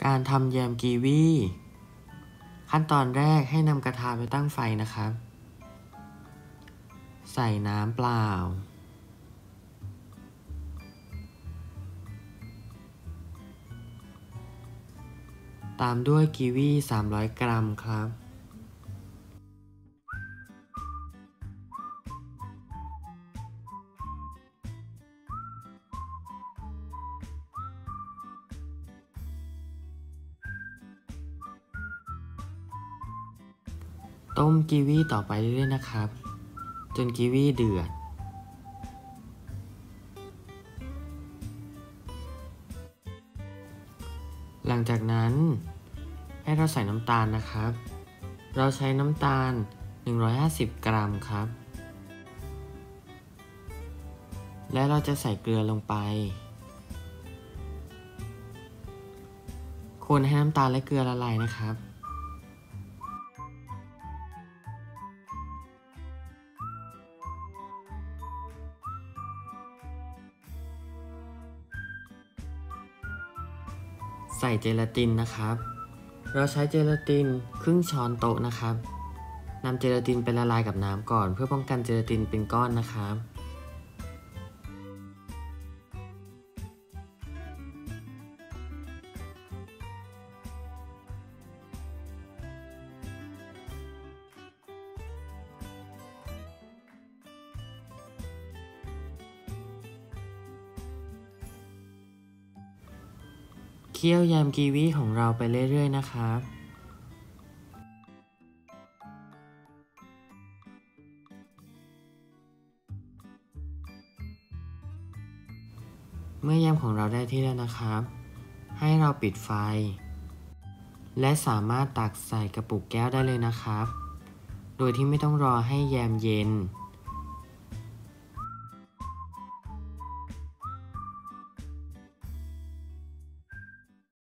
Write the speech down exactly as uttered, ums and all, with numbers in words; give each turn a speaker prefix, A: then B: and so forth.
A: การทำแยมกีวีขั้นตอนแรกให้นำกระทะไปตั้งไฟนะครับใส่น้ำเปล่าตามด้วยกีวีสามร้อยกรัมครับต้มกีวีต่อไปเรื่อยๆนะครับจนกีวีเดือดหลังจากนั้นให้เราใส่น้ำตาลนะครับเราใช้น้ำตาลหนึ่งร้อยห้าสิบกรัมครับและเราจะใส่เกลือลงไปคนให้น้ำตาลและเกลือละลายนะครับใส่เจลาตินนะครับเราใช้เจลาตินครึ่งช้อนโต๊ะนะครับนำเจลาตินไปละลายกับน้ำก่อนเพื่อป้องกันเจลาตินเป็นก้อนนะครับเคี่ยวแยมกีวีของเราไปเรื่อยๆนะครับเมื่อแยมของเราได้ที่แล้วนะครับให้เราปิดไฟและสามารถตักใส่กระปุกแก้วได้เลยนะครับโดยที่ไม่ต้องรอให้แยมเย็น